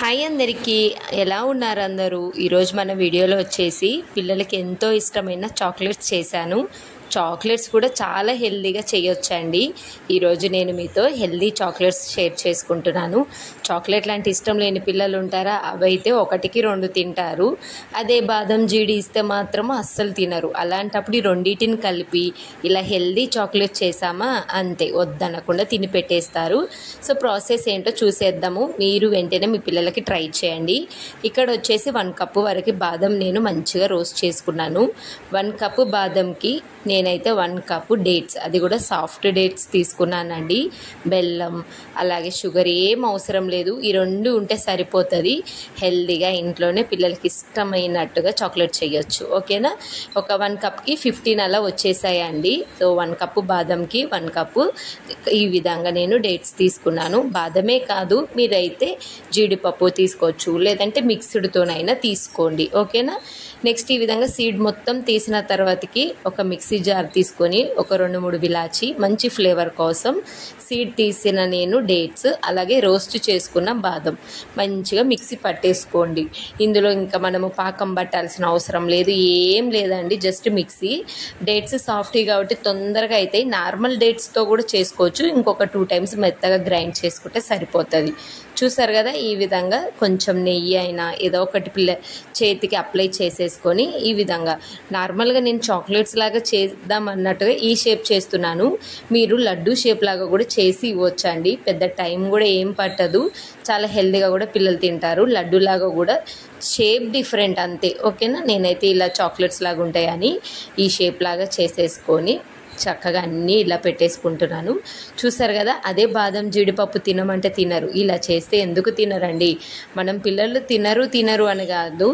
Hi అందరికీ, ఎలా ఉన్నారు అందరూ? ఈరోజు మన వీడియోలో వచ్చేసి పిల్లలకి ఎంతో ఇష్టమైన చాక్లెట్స్ చేశాను. చాక్లెట్స్ కూడా చాలా హెల్తీగా చేయొచ్చండి. ఈరోజు నేను మీతో హెల్తీ చాక్లెట్స్ షేర్ చేసుకుంటున్నాను. చాక్లెట్ లాంటి ఇష్టం లేని పిల్లలు ఉంటారా? అవైతే ఒకటికి రెండు తింటారు. అదే బాదం జీడి ఇస్తే మాత్రం అస్సలు తినరు. అలాంటప్పుడు ఈ రెండింటిని కలిపి ఇలా హెల్తీ చాక్లెట్ చేసామా అంతే, వద్దనకుండా తిని పెట్టేస్తారు. సో ప్రాసెస్ ఏంటో చూసేద్దాము. మీరు వెంటనే మీ పిల్లలకి ట్రై చేయండి. ఇక్కడ వచ్చేసి 1 కప్పు వరకు బాదం నేను మంచిగా రోస్ట్ చేసుకున్నాను. 1 కప్పు బాదంకి నేనైతే 1 కప్పు డేట్స్, అది కూడా సాఫ్ట్ డేట్స్ తీసుకున్నానండి. బెల్లం అలాగే షుగర్ ఏం అవసరం లేదు. ఈ రెండు ఉంటే సరిపోతుంది. హెల్తీగా ఇంట్లోనే పిల్లలకి ఇష్టమైనట్టుగా చాక్లెట్ చేయొచ్చు. ఓకేనా? ఒక 1 కప్కి 15 అలా వచ్చేసాయండి. సో 1 కప్పు బాదంకి 1 కప్పు ఈ విధంగా నేను డేట్స్ తీసుకున్నాను. బాదమే కాదు, మీరైతే జీడిపప్పు తీసుకోవచ్చు, లేదంటే మిక్స్డ్తోనైనా తీసుకోండి. ఓకేనా? నెక్స్ట్ ఈ విధంగా సీడ్ మొత్తం తీసిన తర్వాతకి ఒక మిక్సీ జార్ తీసుకొని ఒక 2-3 విలాచి మంచి ఫ్లేవర్ కోసం సీడ్ తీసిన నేను డేట్స్ అలాగే రోస్ట్ చేసుకున్న బాదం మంచిగా మిక్సీ పట్టేసుకోండి. ఇందులో ఇంకా మనము పాకం పట్టాల్సిన అవసరం లేదు, ఏం లేదండి. Just mixie. డేట్స్ సాఫ్టీ కాబట్టి తొందరగా అవుతాయి. నార్మల్ డేట్స్తో కూడా చేసుకోవచ్చు. ఇంకొక 2 టైమ్స్ మెత్తగా గ్రైండ్ చేసుకుంటే సరిపోతుంది. చూసారు కదా? ఈ విధంగా కొంచెం నెయ్యి అయినా ఏదో ఒకటి చేతికి అప్లై చేసేసుకొని ఈ విధంగా నార్మల్గా నేను చాక్లెట్స్ లాగా చేద్దాం అన్నట్టుగా ఈ షేప్ చేస్తున్నాను. మీరు లడ్డు షేప్ లాగా కూడా చేసి ఇవ్వచ్చండి. పెద్ద టైం కూడా ఏం పట్టదు. చాలా హెల్తీగా కూడా పిల్లలు తింటారు. లడ్డు లాగా కూడా షేప్ డిఫరెంట్ అంతే. ఓకేనా? నేనైతే ఇలా చాక్లెట్స్ లాగా ఉంటాయని ఈ షేప్ లాగా చేసేసుకొని చక్కగా అన్నీ ఇలా పెట్టేసుకుంటున్నాను. చూసారు కదా? అదే బాదం జీడిపప్పు తినమంటే తినరు. ఇలా చేస్తే ఎందుకు తినరండి? మనం పిల్లలు తినరు అని కాదు,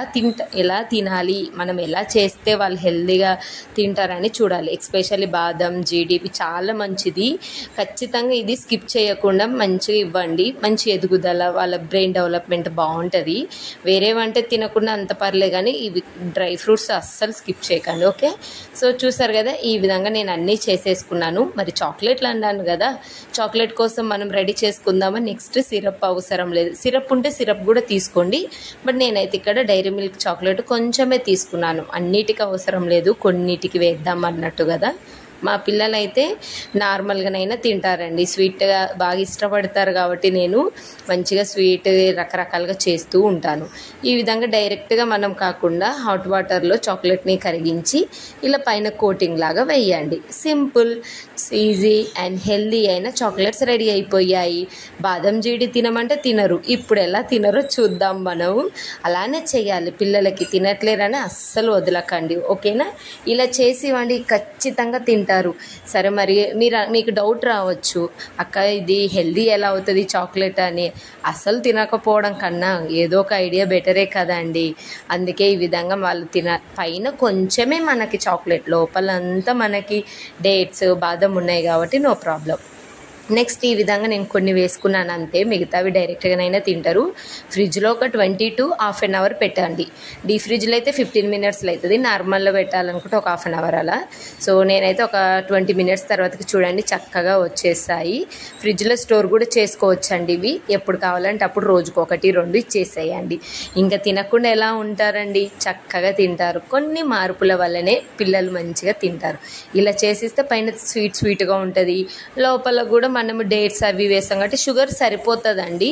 ఎలా తినాలి, మనం ఎలా చేస్తే వాళ్ళు హెల్తీగా తింటారని చూడాలి. ఎస్పెషల్లీ బాదం జీడి చాలా మంచిది. ఖచ్చితంగా ఇది స్కిప్ చేయకుండా మంచిగా ఇవ్వండి. మంచి ఎదుగుదల, వాళ్ళ బ్రెయిన్ డెవలప్మెంట్ బాగుంటుంది. వేరేవంటే తినకుండా అంత పర్లే, కానీ ఇవి డ్రై ఫ్రూట్స్ అస్సలు స్కిప్ చేయకండి. ఓకే? సో చూసారు కదా? ఈ విధంగా నేను అన్నీ చేసేసుకున్నాను. మరి చాక్లెట్లు అన్నాను కదా, చాక్లెట్ కోసం మనం రెడీ చేసుకుందామా? నెక్స్ట్ సిరప్ అవసరం లేదు. సిరప్ ఉంటే సిరప్ కూడా తీసుకోండి. బట్ నేనైతే ఇక్కడ డైరీ మిల్క్ చాక్లెట్ కొంచెమే తీసుకున్నాను. అన్నిటికీ అవసరం లేదు, కొన్నిటికి వేద్దాం అన్నట్టు కదా. మా పిల్లలైతే నార్మల్గానైనా తింటారండి. స్వీట్గా బాగా ఇష్టపడతారు కాబట్టి నేను మంచిగా స్వీట్ రకరకాలుగా చేస్తూ ఉంటాను. ఈ విధంగా డైరెక్ట్గా మనం కాకుండా హాట్ వాటర్లో చాక్లెట్ని కరిగించి ఇలా పైన కోటింగ్ లాగా వేయండి. సింపుల్, ఈజీ అండ్ హెల్దీ అయిన చాక్లెట్స్ రెడీ అయిపోయాయి. బాదం జీడి తినమంటే తినరు. ఇప్పుడు ఎలా తినరో చూద్దాం మనం. అలానే చేయాలి. పిల్లలకి తినట్లేరని అస్సలు వదలకండి. ఓకేనా? ఇలా చేసి ఇవ్వండి, ఖచ్చితంగా తింటారు. సరే, మరి మీకు డౌట్ రావచ్చు, అక్క ఇది హెల్దీ ఎలా అవుతుంది చాక్లెట్ అని. అస్సలు తినకపోవడం కన్నా ఏదో ఒక ఐడియా బెటరే కదండి. అందుకే ఈ విధంగా వాళ్ళు పైన కొంచెమే మనకి చాక్లెట్, లోపలంతా మనకి డేట్స్ బాదం ఉన్నాయి కాబట్టి నో ప్రాబ్లం. నెక్స్ట్ ఈ విధంగా నేను కొన్ని వేసుకున్నాను అంతే. మిగతావి డైరెక్ట్గానైనా తింటారు. ఫ్రిడ్జ్లో ఒక 20 to ½ an hour పెట్టండి. డీ ఫ్రిడ్జ్లో అయితే 15 minutesలో అవుతుంది. నార్మల్లో పెట్టాలనుకుంటే ఒక ½ an hour అలా. సో నేనైతే ఒక 20 minutes తర్వాతకి చూడండి చక్కగా వచ్చేసాయి. ఫ్రిడ్జ్లో స్టోర్ కూడా చేసుకోవచ్చండి. ఇవి ఎప్పుడు కావాలంటే అప్పుడు రోజుకు 1-2 ఇచ్చేసేయండి. ఇంకా తినకుండా ఎలా ఉంటారండి? చక్కగా తింటారు. కొన్ని మార్పుల వల్లనే పిల్లలు మంచిగా తింటారు. ఇలా చేసిస్తే పైన స్వీట్గా ఉంటుంది, లోపల కూడా మనము డేట్స్ అవి వేస్తాం కాబట్టి షుగర్ సరిపోతుందండి.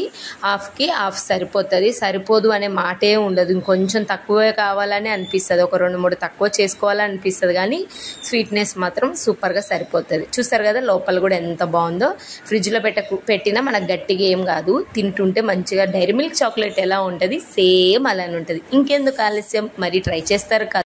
½ సరిపోతుంది. సరిపోదు అనే మాటే ఉండదు. ఇంకొంచెం తక్కువే కావాలని అనిపిస్తుంది, ఒక 2-3 తక్కువ చేసుకోవాలని అనిపిస్తుంది, కానీ స్వీట్నెస్ మాత్రం సూపర్గా సరిపోతుంది. చూస్తారు కదా లోపల కూడా ఎంత బాగుందో. ఫ్రిడ్జ్లో పెట్టినా మనకు గట్టిగా ఏం కాదు. తింటుంటే మంచిగా డైరీ మిల్క్ చాక్లెట్ ఎలా ఉంటుంది సేమ్ అలానే ఉంటుంది. ఇంకెందుకు ఆలస్యం, మరి ట్రై చేస్తారు కదా.